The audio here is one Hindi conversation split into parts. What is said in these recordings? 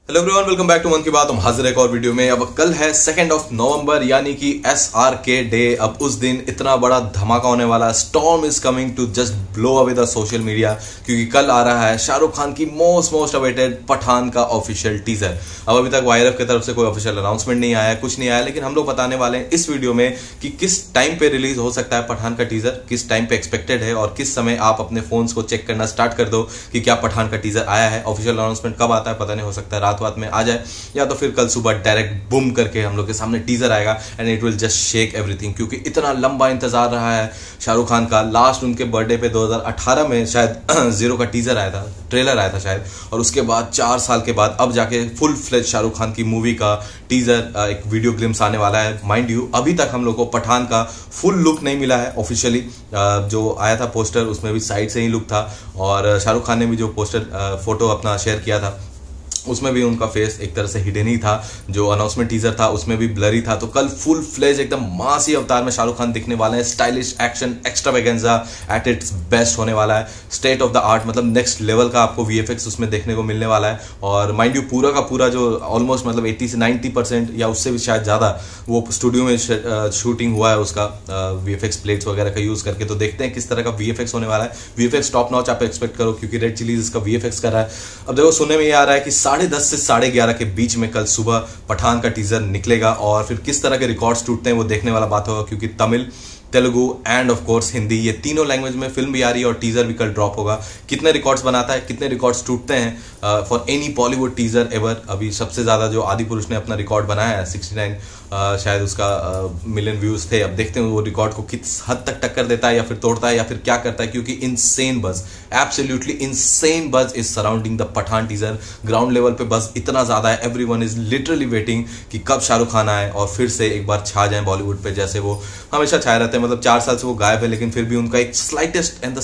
Hello everyone, welcome back to Mann Ki बात। हम हाजिर एक और वीडियो में। अब कल है 2 नवंबर यानी कि SRK डे। अब उस दिन इतना बड़ा धमाका होने वाला है। Storm is coming to just blow away the social media, क्योंकि कल आ रहा है शाहरुख खान की मोस्ट अवेटेड पठान का ऑफिशियल टीजर। अब अभी तक YRF की तरफ से कोई ऑफिशियल अनाउंसमेंट नहीं आया, कुछ नहीं आया, लेकिन हम लोग बताने वाले हैं इस वीडियो में कि किस टाइम पे रिलीज हो सकता है पठान का टीजर, किस टाइम पे एक्सपेक्टेड है और किस समय आप अपने फोन्स को चेक करना स्टार्ट कर दो कि क्या पठान का टीजर आया है। ऑफिशियल अनाउंसमेंट कब आता है पता नहीं, हो सकता है रात में आ जाए या तो फिर कल सुबह डायरेक्ट बूम करके हम लोग के सामने टीजर आएगा and it will just shake everything. क्योंकि इतना लंबा इंतजार रहा है शाहरुख खान का। लास्ट उनके बर्थडे पे 2018 में शायद जीरो का टीजर आया था, ट्रेलर आया था शायद, और उसके बाद 4 साल के बाद अब जाके फुल फ्लेज शाहरुख खान की मूवी का टीजर, एक वीडियो ग्लिम्स आने वाला है। माइंड यू, अभी तक हम लोग को पठान का फुल लुक नहीं मिला है ऑफिशियली। जो आया था पोस्टर उसमें भी साइड से ही लुक था, और शाहरुख खान ने भी जो पोस्टर फोटो अपना शेयर किया था उसमें भी उनका फेस एक तरह से हिडन ही था। जो अनाउंसमेंट टीजर था उसमें भी ब्लरी था। तो कल फुल फ्लेज एकदम मासी अवतार में शाहरुख खान दिखने वाले हैं। Stylish action extravaganza at its best होने वाला है। स्टेट ऑफ द आर्ट, मतलब नेक्स्ट लेवल का आपको VFX उसमें देखने को मिलने वाला है। और माइंड यू पूरा का पूरा जो ऑलमोस्ट मतलब 80 से 90% या उससे भी शायद ज्यादा वो स्टूडियो में शूटिंग हुआ है उसका, VFX प्लेट्स वगैरह का यूज करके। तो देखते हैं किस तरह का VFX होने वाला है। VFX टॉप नॉच आप एक्सपेक्ट करो, क्योंकि रेड चिलीज इसका VFX कर रहा है। अब देखो, सुनने में ये आ रहा है कि 10:30 से 11:30 के बीच में कल सुबह पठान का टीजर निकलेगा। और फिर किस तरह के रिकॉर्ड्स टूटते हैं वो देखने वाला बात होगा, क्योंकि Tamil, Telugu and of course Hindi, ये तीनों लैंग्वेज में फिल्म भी आ रही है और टीजर भी कल ड्रॉप होगा। कितने रिकॉर्ड्स बनाता है, कितने रिकॉर्ड्स टूटते हैं for any Bollywood teaser ever. अभी सबसे ज्यादा जो आदि पुरुष ने अपना रिकॉर्ड बनाया है 69 शायद उसका मिलियन व्यूज थे। अब देखते हैं वो रिकॉर्ड को किस हद तक टक्कर देता है या फिर तोड़ता है या फिर क्या करता है, क्योंकि insane buzz, absolutely insane buzz is surrounding the Pathaan teaser. Ground level पे बज इतना ज्यादा है, एवरीवन इज लिटरली वेटिंग कि कब शाहरुख खान आए और फिर से एक बार छा जाए बॉलीवुड पे, जैसे वो हमेशा छाए रहते हैं। मतलब 4 साल से वो गायब है, लेकिन फिर भी उनका एक slightest and the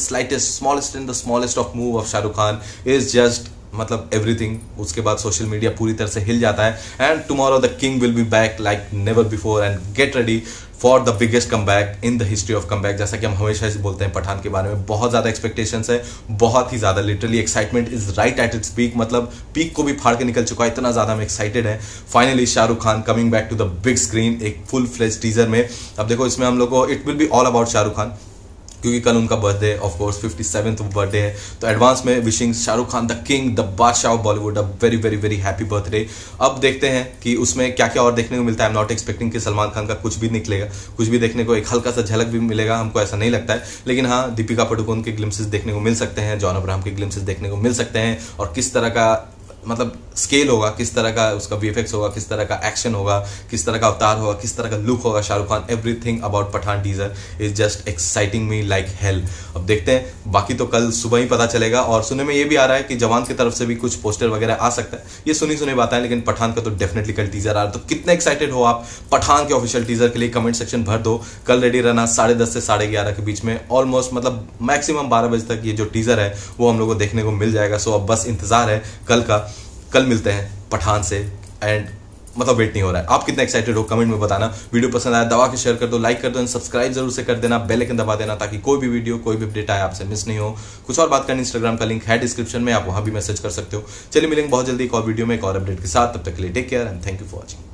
smallest of move of Shah Rukh Khan is just मतलब एवरीथिंग। उसके बाद सोशल मीडिया पूरी तरह से हिल जाता है। And tomorrow the king will be back like never before and get ready for the biggest comeback in the history of comeback. जैसा कि हम हमेशा से बोलते हैं पठान के बारे में, बहुत ज्यादा एक्सपेक्टेशंस है, बहुत ही ज्यादा। Literally excitement is right at its peak, मतलब पीक को भी फाड़ के निकल चुका है, इतना ज्यादा हम एक्साइटेड है। Finally Shah Rukh Khan coming back to the big screen एक फुल फ्लेज टीजर में। अब देखो, इसमें हम लोग को it will be all about Shah Rukh Khan, क्योंकि कल उनका birthday, of course 57th birthday है। तो एडवांस में wishing Shah Rukh Khan the king, the Badshah of Bollywood, a very very very happy birthday. अब देखते हैं कि उसमें क्या क्या और देखने को मिलता है। आई एम नॉट एक्सपेक्टिंग कि सलमान खान का कुछ भी निकलेगा, कुछ भी देखने को, एक हल्का सा झलक भी मिलेगा, हमको ऐसा नहीं लगता है। लेकिन हाँ, दीपिका पादुकोण के ग्लिम्सेस देखने को मिल सकते हैं, जॉन अब्राहम के ग्लिम्सेस देखने को मिल सकते हैं। और किस तरह का मतलब स्केल होगा, किस तरह का उसका VFX होगा, किस तरह का एक्शन होगा, किस तरह का अवतार होगा, किस तरह का लुक होगा Shah Rukh Khan, everything about Pathaan teaser is just exciting me like hell. अब देखते हैं, बाकी तो कल सुबह ही पता चलेगा। और सुनने में ये भी आ रहा है कि जवान की तरफ से भी कुछ पोस्टर वगैरह आ सकता है। ये सुनी बातें हैं, लेकिन पठान का तो डेफिनेटली कल टीजर आ रहा है। तो कितने एक्साइटेड हो आप पठान के ऑफिशियल टीजर के लिए? कमेंट सेक्शन भर दो। कल रेडी रहना 10:30 से 11:30 के बीच में, ऑलमोस्ट मतलब मैक्सिमम 12 बजे तक ये जो टीजर है वो हम लोग को देखने को मिल जाएगा। सो अब बस इंतजार है कल का। कल मिलते हैं पठान से एंड मतलब वेट नहीं हो रहा है। आप कितने एक्साइटेड हो कमेंट में बताना। वीडियो पसंद आया दबा के शेयर कर दो, लाइक कर दो एंड सब्सक्राइब जरूर से कर देना, बेल आइकन दबा देना, ताकि कोई भी वीडियो, कोई भी अपडेट आए आपसे मिस नहीं हो। कुछ और बात करनी, इंस्टाग्राम का लिंक है डिस्क्रिप्शन में, आप वहां भी मैसेज कर सकते हो। चलिए मिलेंगे बहुत जल्दी एक और वीडियो में एक और अपडेट के साथ। तब तक के लिए take care and thank you for watching.